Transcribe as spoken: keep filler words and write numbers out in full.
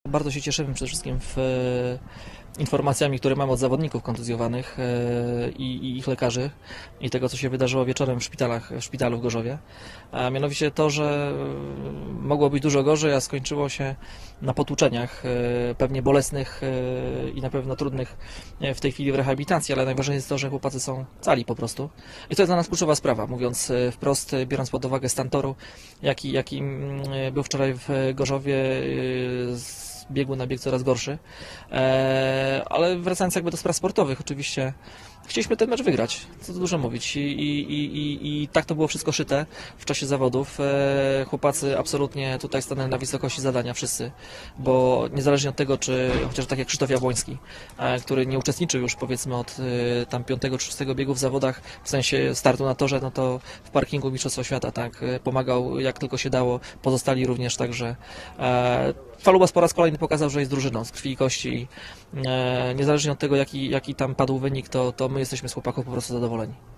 Bardzo się cieszymy przede wszystkim w informacjami, które mamy od zawodników kontuzjowanych i, i ich lekarzy i tego, co się wydarzyło wieczorem w szpitalach, w szpitalu w Gorzowie. A mianowicie to, że mogło być dużo gorzej, a skończyło się na potłuczeniach, pewnie bolesnych i na pewno trudnych w tej chwili w rehabilitacji, ale najważniejsze jest to, że chłopacy są cali po prostu. I to jest dla nas kluczowa sprawa, mówiąc wprost, biorąc pod uwagę stan toru, jaki, jaki był wczoraj w Gorzowie, z biegu na bieg coraz gorszy, e, ale wracając jakby do spraw sportowych, oczywiście chcieliśmy ten mecz wygrać, co tu dużo mówić i, i, i, i tak to było wszystko szyte w czasie zawodów. E, chłopacy absolutnie tutaj stanęli na wysokości zadania, wszyscy, bo niezależnie od tego, czy chociaż tak jak Krzysztof Jabłoński, e, który nie uczestniczył już powiedzmy od e, tam piątego czy szóstego biegu w zawodach, w sensie startu na torze, no to w parkingu Mistrzostwa Świata, tak, pomagał jak tylko się dało, pozostali również, także e, Falubas po raz kolejny pokazał, że jest drużyną z krwi i kości. E, niezależnie od tego, jaki, jaki tam padł wynik, to, to my jesteśmy z chłopaków po prostu zadowoleni.